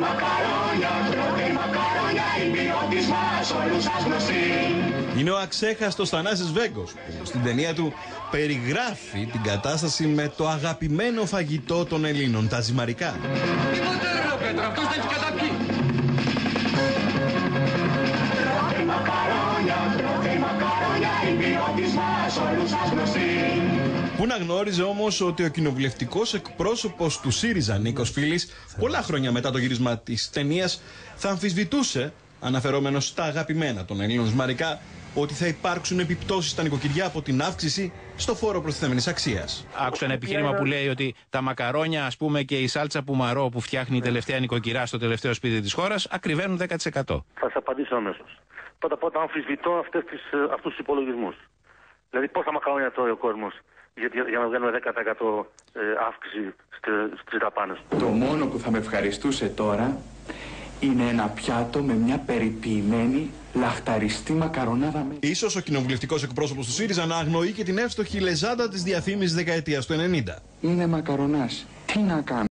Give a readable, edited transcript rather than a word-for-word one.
Είναι ο αξέχαστος Θανάσης Βέγκος που στην ταινία του περιγράφει την κατάσταση με το αγαπημένο φαγητό των Ελλήνων, τα ζυμαρικά. Τίποτε ρε Πέτρο, αυτός τα έχει καταπιεί. Πού να γνώριζε όμως ότι ο κοινοβουλευτικός εκπρόσωπος του ΣΥΡΙΖΑ, Νίκος Φίλης, πολλά χρόνια μετά το γύρισμα της ταινίας, θα αμφισβητούσε, αναφερόμενος στα αγαπημένα των Ελλήνων ζυμαρικά, ότι θα υπάρξουν επιπτώσεις στα νοικοκυριά από την αύξηση στο φόρο προστιθέμενης αξίας. Άκουσα ένα επιχείρημα που λέει ότι τα μακαρόνια, ας πούμε, και η σάλτσα πουμαρό που φτιάχνει η τελευταία νοικοκυρά στο τελευταίο σπίτι της χώρας ακριβένουν 10%. Θα σας απαντήσω αμέσως. Πρώτα απ' όλα αμφισβητώ αυτούς τους υπολογισμούς. Δηλαδή πόσα μακαρόνια τρώει ο κόσμος για να βγαίνουμε 10% αύξηση στις δαπάνες. Το μόνο που θα με ευχαριστούσε τώρα είναι ένα πιάτο με μια περιποιημένη λαχταριστή μακαρονάδα. Ίσως ο κοινοβουλευτικός εκπρόσωπος του ΣΥΡΙΖΑ να αγνοεί και την εύστοχη λεζάντα της διαφήμισης δεκαετίας του 90. Είναι μακαρονάς. Τι να κάνω.